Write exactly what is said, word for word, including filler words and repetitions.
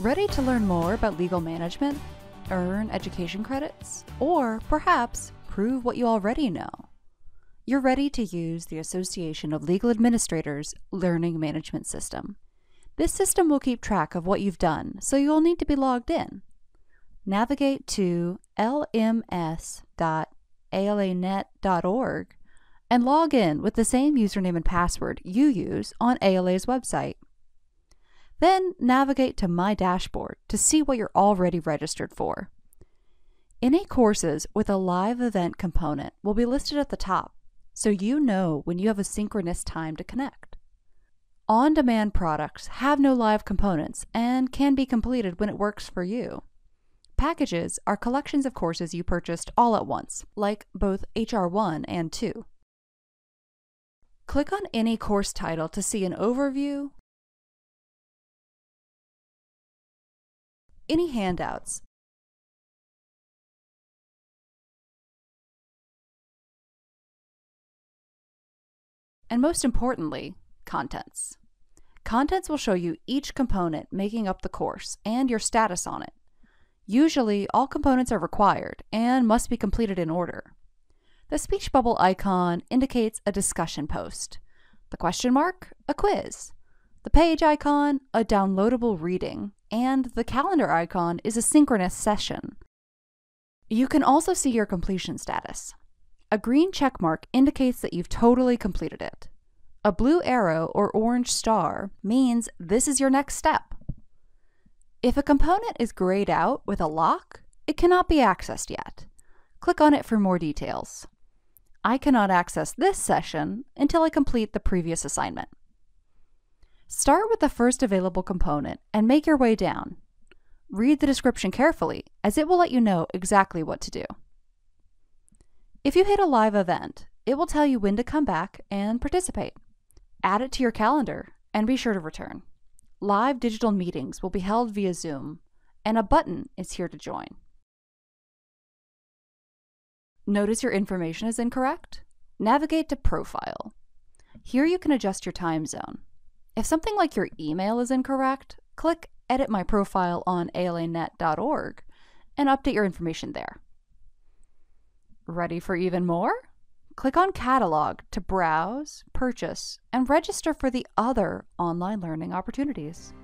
Ready to learn more about legal management, earn education credits, or perhaps prove what you already know? You're ready to use the Association of Legal Administrators Learning Management System. This system will keep track of what you've done, so you'll need to be logged in. Navigate to l m s dot a l a net dot org and log in with the same username and password you use on A L A's website. Then navigate to My Dashboard to see what you're already registered for. Any courses with a live event component will be listed at the top, so you know when you have a synchronous time to connect. On-demand products have no live components and can be completed when it works for you. Packages are collections of courses you purchased all at once, like both H R one and two. Click on any course title to see an overview, any handouts, and most importantly, contents. Contents will show you each component making up the course and your status on it. Usually, all components are required and must be completed in order. The speech bubble icon indicates a discussion post. The question mark, a quiz. The page icon, a downloadable reading. And the calendar icon is a synchronous session. You can also see your completion status. A green check mark indicates that you've totally completed it. A blue arrow or orange star means this is your next step. If a component is grayed out with a lock, it cannot be accessed yet. Click on it for more details. I cannot access this session until I complete the previous assignment. Start with the first available component and make your way down. Read the description carefully, as it will let you know exactly what to do. If you hit a live event, it will tell you when to come back and participate. Add it to your calendar and be sure to return. Live digital meetings will be held via Zoom, and a button is here to join. Notice your information is incorrect? Navigate to Profile. Here you can adjust your time zone. If something like your email is incorrect, click Edit My Profile on A L A net dot org and update your information there. Ready for even more? Click on Catalog to browse, purchase, and register for the other online learning opportunities.